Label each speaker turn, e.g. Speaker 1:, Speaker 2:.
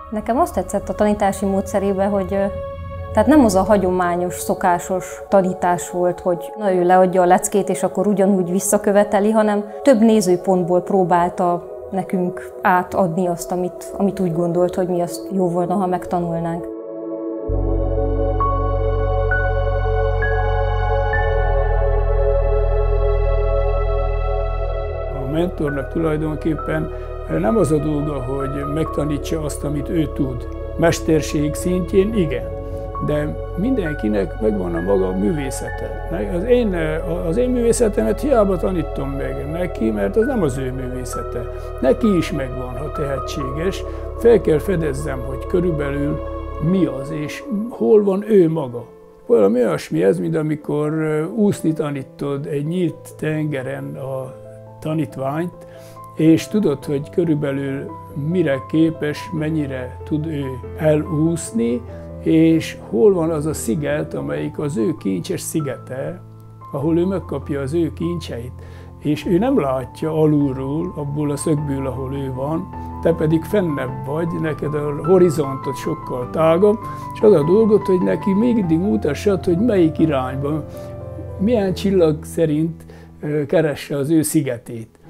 Speaker 1: Nekem azt tetszett a tanítási módszerében, hogy tehát nem az a hagyományos, szokásos tanítás volt, hogy na ő leadja a leckét, és akkor ugyanúgy visszaköveteli, hanem több nézőpontból próbálta nekünk átadni azt, amit úgy gondolt, hogy mi azt jó volna, ha megtanulnánk.
Speaker 2: A mentornak tulajdonképpen nem az a dolga, hogy megtanítsa azt, amit ő tud. Mesterség szintjén igen, de mindenkinek megvan a maga művészete. Az én művészetemet hiába tanítom meg neki, mert az nem az ő művészete. Neki is megvan, ha tehetséges. Fel kell fedezzem, hogy körülbelül mi az, és hol van ő maga. Valami olyasmi ez, mint amikor úszni tanítod egy nyílt tengeren a tanítványt, és tudod, hogy körülbelül mire képes, mennyire tud ő elúszni, és hol van az a sziget, amelyik az ő kincses szigete, ahol ő megkapja az ő kincseit. És ő nem látja alulról, abból a szögből, ahol ő van, te pedig fennebb vagy, neked a horizontot sokkal tágabb, és az a dolgot, hogy neki mindig mutassad, hogy melyik irányban, milyen csillag szerint keresse az ő szigetét.